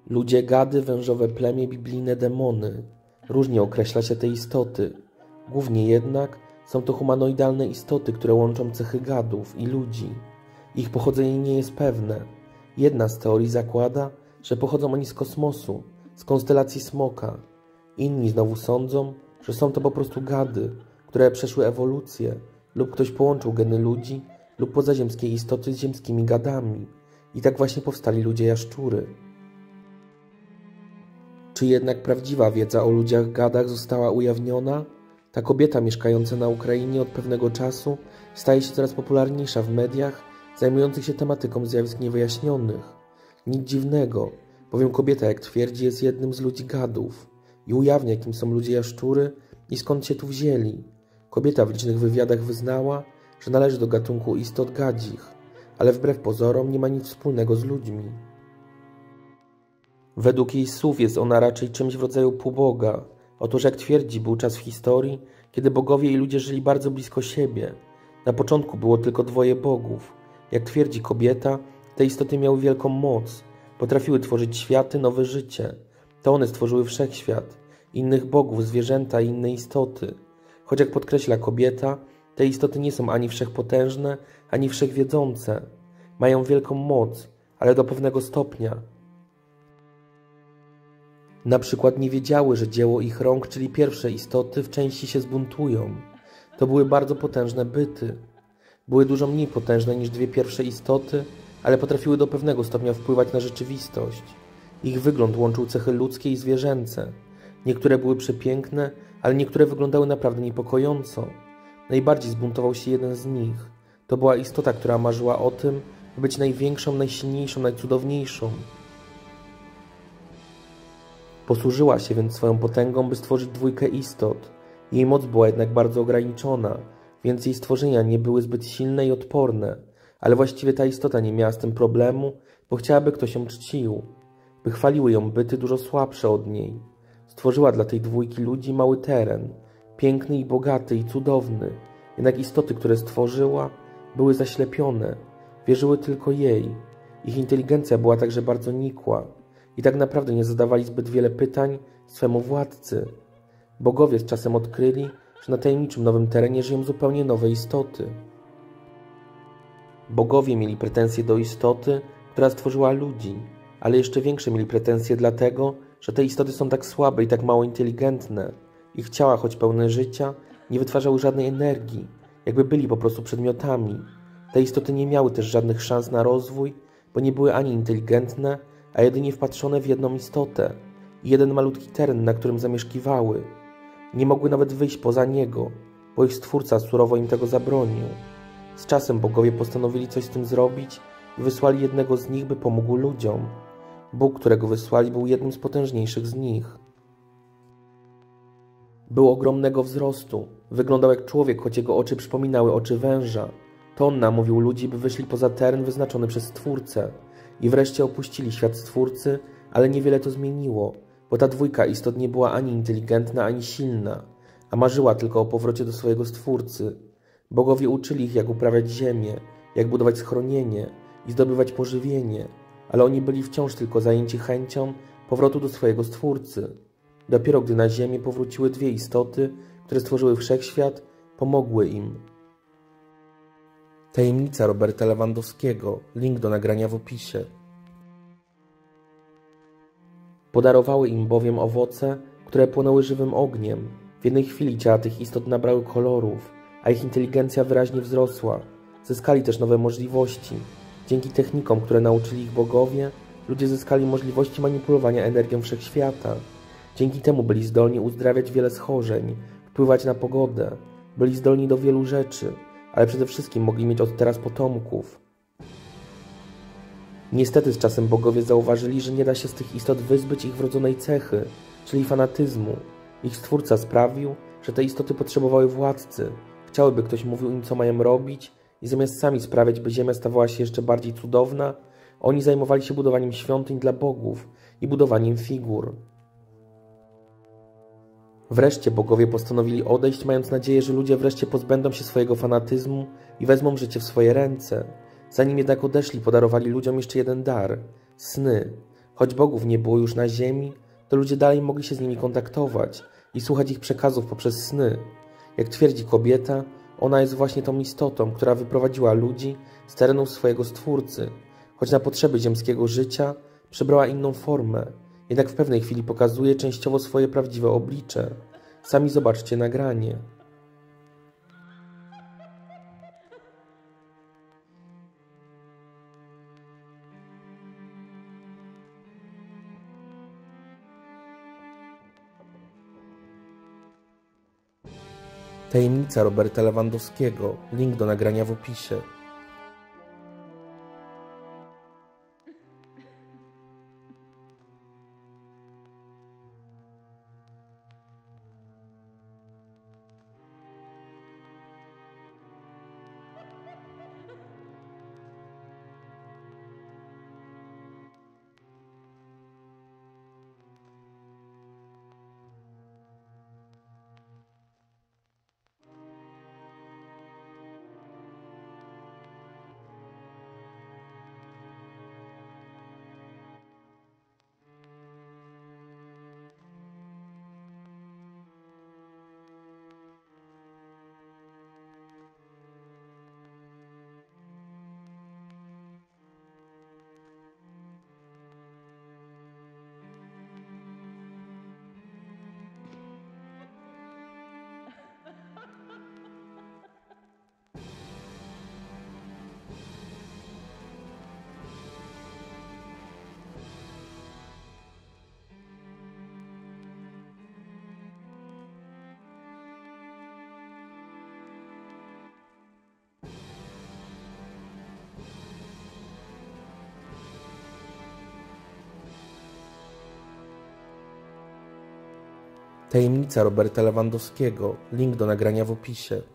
Ludzie gady, wężowe plemię, biblijne demony. Różnie określa się te istoty. Głównie jednak są to humanoidalne istoty, które łączą cechy gadów i ludzi. Ich pochodzenie nie jest pewne. Jedna z teorii zakłada, że pochodzą oni z kosmosu, z konstelacji Smoka. Inni znowu sądzą, że są to po prostu gady, które przeszły ewolucję, lub ktoś połączył geny ludzi lub pozaziemskie istoty z ziemskimi gadami. I tak właśnie powstali ludzie-jaszczury. Czy jednak prawdziwa wiedza o ludziach-gadach została ujawniona? Ta kobieta mieszkająca na Ukrainie od pewnego czasu staje się coraz popularniejsza w mediach zajmujących się tematyką zjawisk niewyjaśnionych. Nic dziwnego, bowiem kobieta, jak twierdzi, jest jednym z ludzi-gadów i ujawnia, kim są ludzie-jaszczury i skąd się tu wzięli. Kobieta w licznych wywiadach wyznała, że należy do gatunku istot gadzich, ale wbrew pozorom nie ma nic wspólnego z ludźmi. Według jej słów jest ona raczej czymś w rodzaju półboga. Otóż, jak twierdzi, był czas w historii, kiedy bogowie i ludzie żyli bardzo blisko siebie. Na początku było tylko dwoje bogów. Jak twierdzi kobieta, te istoty miały wielką moc. Potrafiły tworzyć światy, nowe życie. To one stworzyły wszechświat, innych bogów, zwierzęta i inne istoty. Choć jak podkreśla kobieta, te istoty nie są ani wszechpotężne, ani wszechwiedzące. Mają wielką moc, ale do pewnego stopnia. Na przykład nie wiedziały, że dzieło ich rąk, czyli pierwsze istoty, w części się zbuntują. To były bardzo potężne byty. Były dużo mniej potężne niż dwie pierwsze istoty, ale potrafiły do pewnego stopnia wpływać na rzeczywistość. Ich wygląd łączył cechy ludzkie i zwierzęce. Niektóre były przepiękne, ale niektóre wyglądały naprawdę niepokojąco. Najbardziej zbuntował się jeden z nich. To była istota, która marzyła o tym, by być największą, najsilniejszą, najcudowniejszą. Posłużyła się więc swoją potęgą, by stworzyć dwójkę istot. Jej moc była jednak bardzo ograniczona, więc jej stworzenia nie były zbyt silne i odporne. Ale właściwie ta istota nie miała z tym problemu, bo chciała, by ktoś ją czcił. By chwaliły ją byty dużo słabsze od niej. Stworzyła dla tej dwójki ludzi mały teren, piękny i bogaty i cudowny. Jednak istoty, które stworzyła, były zaślepione. Wierzyły tylko jej. Ich inteligencja była także bardzo nikła. I tak naprawdę nie zadawali zbyt wiele pytań swemu władcy. Bogowie z czasem odkryli, że na tajemniczym nowym terenie żyją zupełnie nowe istoty. Bogowie mieli pretensje do istoty, która stworzyła ludzi, ale jeszcze większe mieli pretensje dlatego, że te istoty są tak słabe i tak mało inteligentne. Ich ciała, choć pełne życia, nie wytwarzały żadnej energii, jakby byli po prostu przedmiotami. Te istoty nie miały też żadnych szans na rozwój, bo nie były ani inteligentne, a jedynie wpatrzone w jedną istotę i jeden malutki teren, na którym zamieszkiwały. Nie mogły nawet wyjść poza niego, bo ich Stwórca surowo im tego zabronił. Z czasem bogowie postanowili coś z tym zrobić i wysłali jednego z nich, by pomógł ludziom. Bóg, którego wysłali, był jednym z potężniejszych z nich. Był ogromnego wzrostu. Wyglądał jak człowiek, choć jego oczy przypominały oczy węża. To on namówił ludzi, by wyszli poza teren wyznaczony przez Stwórcę i wreszcie opuścili świat Stwórcy, ale niewiele to zmieniło, bo ta dwójka istot nie była ani inteligentna, ani silna, a marzyła tylko o powrocie do swojego Stwórcy. Bogowie uczyli ich, jak uprawiać ziemię, jak budować schronienie i zdobywać pożywienie, ale oni byli wciąż tylko zajęci chęcią powrotu do swojego Stwórcy. Dopiero gdy na ziemię powróciły dwie istoty, które stworzyły wszechświat, pomogły im. Tajemnica Roberta Lewandowskiego. Link do nagrania w opisie. Podarowały im bowiem owoce, które płonęły żywym ogniem. W jednej chwili ciała tych istot nabrały kolorów, a ich inteligencja wyraźnie wzrosła. Zyskali też nowe możliwości. Dzięki technikom, które nauczyli ich bogowie, ludzie zyskali możliwości manipulowania energią wszechświata. Dzięki temu byli zdolni uzdrawiać wiele schorzeń, wpływać na pogodę, byli zdolni do wielu rzeczy, ale przede wszystkim mogli mieć od teraz potomków. Niestety z czasem bogowie zauważyli, że nie da się z tych istot wyzbyć ich wrodzonej cechy, czyli fanatyzmu. Ich Stwórca sprawił, że te istoty potrzebowały władcy, chciały, by ktoś mówił im, co mają robić i zamiast sami sprawiać, by ziemia stawała się jeszcze bardziej cudowna, oni zajmowali się budowaniem świątyń dla bogów i budowaniem figur. Wreszcie bogowie postanowili odejść, mając nadzieję, że ludzie wreszcie pozbędą się swojego fanatyzmu i wezmą życie w swoje ręce. Zanim jednak odeszli, podarowali ludziom jeszcze jeden dar – sny. Choć bogów nie było już na ziemi, to ludzie dalej mogli się z nimi kontaktować i słuchać ich przekazów poprzez sny. Jak twierdzi kobieta, ona jest właśnie tą istotą, która wyprowadziła ludzi z terenów swojego Stwórcy, choć na potrzeby ziemskiego życia przybrała inną formę, jednak w pewnej chwili pokazuje częściowo swoje prawdziwe oblicze. Sami zobaczcie nagranie. Tajemnica Roberta Lewandowskiego. Link do nagrania w opisie. Tajemnica Roberta Lewandowskiego. Link do nagrania w opisie.